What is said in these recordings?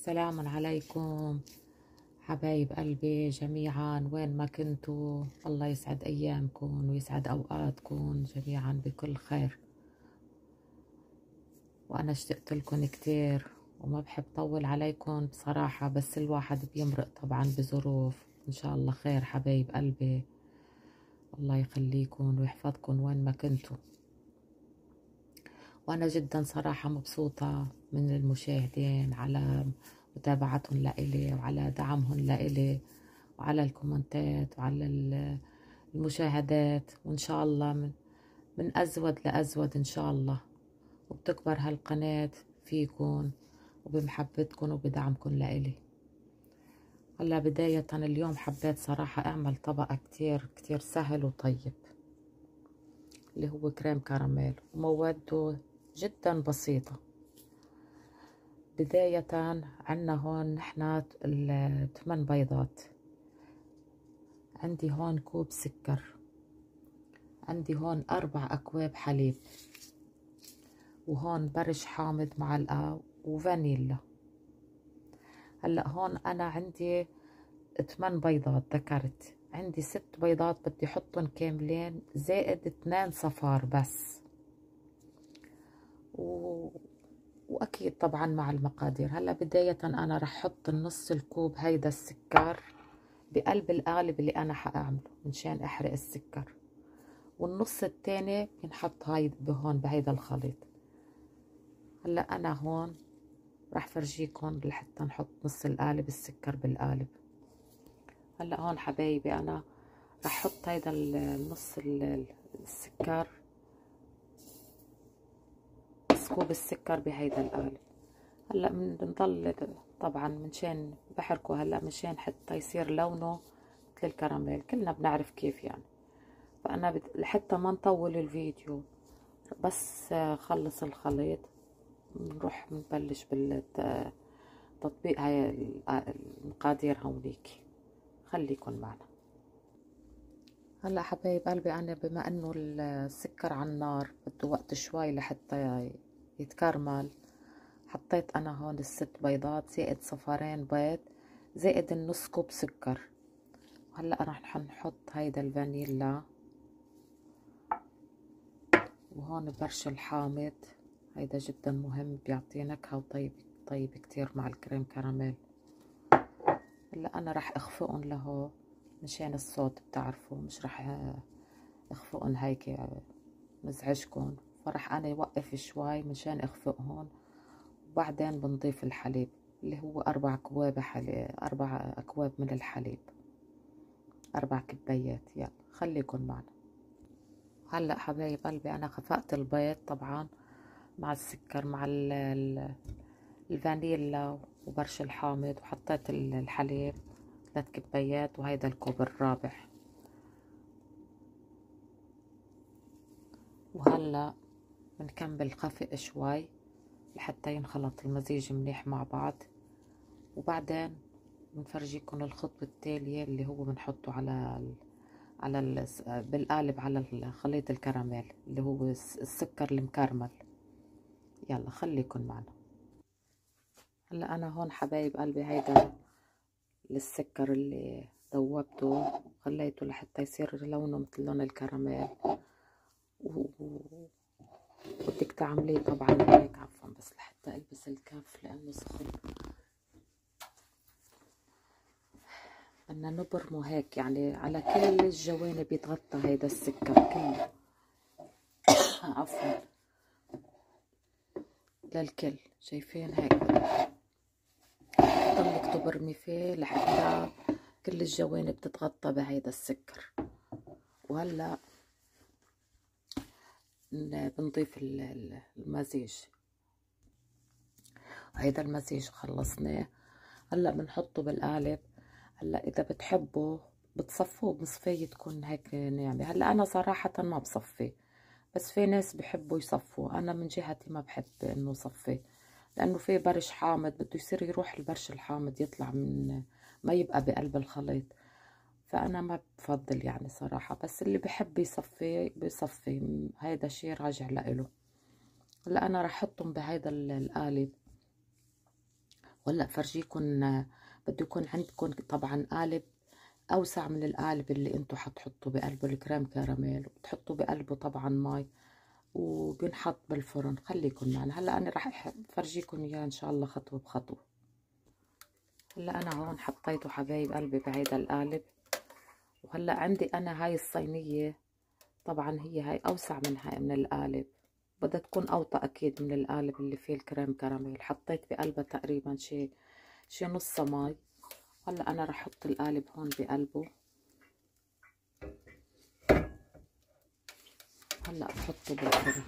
سلام عليكم حبايب قلبي جميعا، وين ما كنتوا الله يسعد أيامكم ويسعد أوقاتكم جميعا بكل خير. وأنا اشتقت لكم كتير وما بحب طول عليكم بصراحة، بس الواحد بيمرق طبعا بظروف. إن شاء الله خير حبايب قلبي، الله يخليكم ويحفظكم وين ما كنتوا. وأنا جدا صراحة مبسوطة من المشاهدين على متابعتهم لإلي وعلى دعمهم لإلي وعلى الكومنتات وعلى المشاهدات، وإن شاء الله من أزود لأزود إن شاء الله. وبتكبر هالقناة فيكم وبمحبتكم وبدعمكم لإلي. هلا بداية اليوم حبيت صراحة أعمل طبق كتير كتير سهل وطيب، اللي هو كريم كراميل، ومواده جدا بسيطة. بداية عنا هون نحن 8 بيضات، عندي هون كوب سكر، عندي هون 4 أكواب حليب، وهون برش حامض معلقة وفانيلا. هلأ هون أنا عندي 8 بيضات، ذكرت عندي 6 بيضات بدي حطهم كاملين زائد 2 صفار بس. وأكيد طبعا مع المقادير. هلأ بداية أنا رح حط النص الكوب هيدا السكر بقلب القالب اللي أنا حأعمله منشان أحرق السكر، والنص التاني بنحط هاي بهون بهيدا الخليط. هلا أنا هون راح فرجيكم لحتى نحط نص القالب السكر بالقالب. هلا هون حبايبي أنا راح احط هيدا النص السكر، كوب السكر بهيدا القالب. هلا بنضل طبعا منشان بحركه هلا منشان حتى يصير لونه مثل الكراميل، كلنا بنعرف كيف يعني. فأنا لحتى ما نطول الفيديو بس خلص الخليط نروح نبلش بالتطبيق هاي المقادير هونيك. خليكن معنا. هلا حبايب قلبي أنا بما إنه السكر على النار بده وقت شوي لحتى يتكرمل، حطيت أنا هون ال6 بيضات زائد صفارين بيض زائد النص كوب سكر. هلا راح نحط هيدا الفانيلا، وهون برش الحامض، هيدا جدا مهم بيعطي نكهة وطيب طيب كتير مع الكريم كراميل. هلا أنا راح أخفقهم له مشان الصوت، بتعرفوا مش راح أخفقهم هيك مزعجكم، فراح أنا أوقف شوي مشان أخفقهم. وبعدين بنضيف الحليب اللي هو 4 أكواب حليب، 4 أكواب من الحليب، 4 كبايات. يلا خليكن معنا. هلا حبايب قلبي أنا خفقت البيض طبعا مع السكر مع الفانيلا وبرش الحامض، وحطيت الحليب 3 كبايات، وهيدا الكوب الرابع. وهلا بنكمل خفق شوي لحتى ينخلط المزيج منيح مع بعض. وبعدين بنفرجيكم الخطوة التالية اللي هو بنحطه بالقالب على خليط الكراميل اللي هو السكر المكرمل. يلا خليكن معنا. هلا انا هون حبايب قلبي هيدا السكر اللي ذوبته خليته لحتى يصير لونه مثل لون الكراميل، وبدك تعمليه طبعا هيك. عفوا بس لحتى البس الكف لانه سخن. بدنا نبرمه هيك يعني على كل الجوانب يتغطى هيدا السكر كله. عفوا للكل، شايفين هيك ضلك تبرمي فيه لحتى كل الجوانب تتغطى بهيدا السكر. وهلا بنضيف المزيج، هيدا المزيج خلصناه. هلا بنحطه بالقالب. هلا اذا بتحبوا بتصفوه بصفية تكون هيك ناعمة. هلا انا صراحة ما بصفي، بس في ناس بحبوا يصفوا. انا من جهتي ما بحب انه صفي، لانه في برش حامض بده يصير يروح البرش الحامض يطلع من ما يبقى بقلب الخليط، فانا ما بفضل يعني صراحة. بس اللي بحب يصفي بيصفي، هيدا شيء راجع لإله. هلا انا رح احطهم بهيدا القالب وهلا فرجيكم. بده يكون عندكم طبعا قالب اوسع من القالب اللي انتو حتحطوا بقلبه الكريم كراميل، وبتحطوا بقلبه طبعا مي، وبنحط بالفرن. خليكم معنا، هلا انا راح افرجيكم اياه ان شاء الله خطوه بخطوه. هلا انا هون حطيته حبايب قلبي بهيدا القالب، وهلا عندي انا هاي الصينيه، طبعا هي هاي اوسع من هاي من القالب، بدها تكون اوطى اكيد من القالب اللي فيه الكريم كراميل. حطيت بقلبها تقريبا شي نص مي. هلا انا راح احط القالب هون بقلبه. هلا بحطه بالفرن.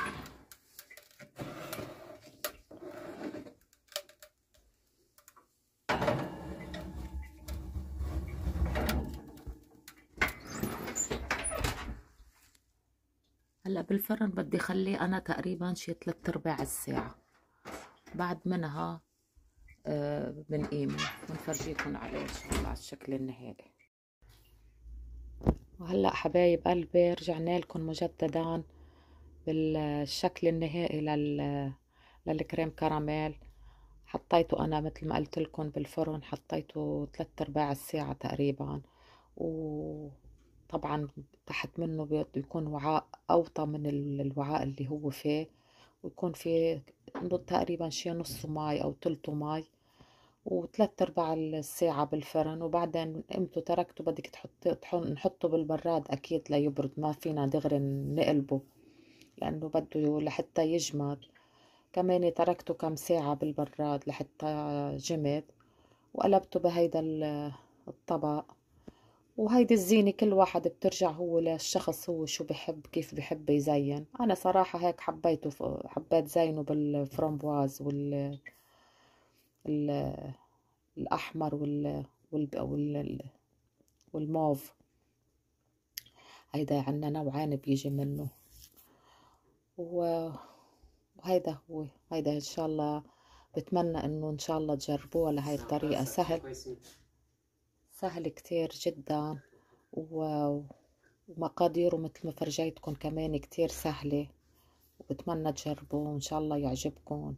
هلا بالفرن بدي خليه انا تقريبا شي 3/4 الساعة. بعد منها بنقيمه ونفرجيكم عليه ان شاء الله على الشكل النهائي. وهلا حبايب قلبي رجعنا لكم مجددا بالشكل النهائي للكريم كراميل. حطيته انا مثل ما قلت لكم بالفرن، حطيته 3/4 الساعة تقريبا. وطبعا تحت منه بده يكون وعاء اوطى من الوعاء اللي هو فيه، ويكون فيه تقريبا شي نص مي او تلته مي، و3/4 الساعة بالفرن. وبعدين قمته تركته، بدك نحطه بالبراد أكيد ليبرد، ما فينا دغري نقلبه لأنه بده لحتى يجمد. كمان تركته كم ساعة بالبراد لحتى جمد، وقلبته بهيدا الطبق. وهيدي الزينة كل واحد بترجع هو للشخص، هو شو بحب كيف بحب يزين. أنا صراحة هيك حبيته، حبيت زينه بالفرامبواز الأحمر والموف. هيدا عنا نوعين بيجي منه، وهيدا هو. هيدا إن شاء الله بتمنى إنه إن شاء الله تجربوها لهي الطريقة. سهل كتير جدا، ومقاديره مثل ما فرجيتكم كمان كتير سهلة، وبتمنى تجربوه وإن شاء الله يعجبكم،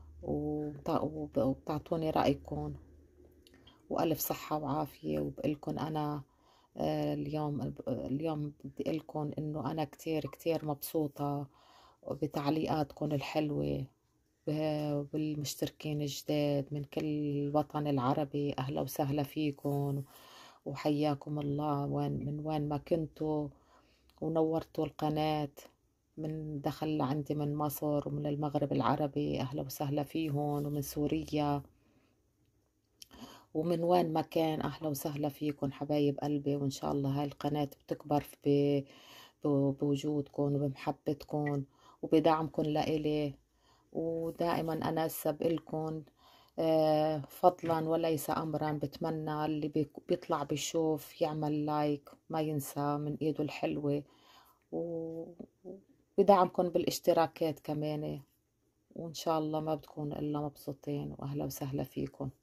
وبتعطوني رأيكم. وألف صحة وعافية. وبقلكن أنا اليوم بدي أقولكم إنه أنا كتير كتير مبسوطة بتعليقاتكم الحلوة، بالمشتركين الجداد من كل الوطن العربي. أهلا وسهلا فيكم، وحياكم الله من وين ما كنتوا، ونورتوا القناة. من دخل عندي من مصر ومن المغرب العربي، أهلا وسهلا فيهم، ومن سوريا ومن وين ما كان. أهلا وسهلا فيكم حبايب قلبي. وإن شاء الله هاي القناة بتكبر بوجودكم وبمحبتكم وبدعمكم لإلي. ودائما أنا أسب إلكم فضلا وليس أمرا. بتمنى اللي بيطلع بيشوف يعمل لايك، ما ينسى من إيده الحلوة، وبدعمكم بالاشتراكات كمان. وإن شاء الله ما بتكون إلا مبسوطين. وأهلا وسهلا فيكم.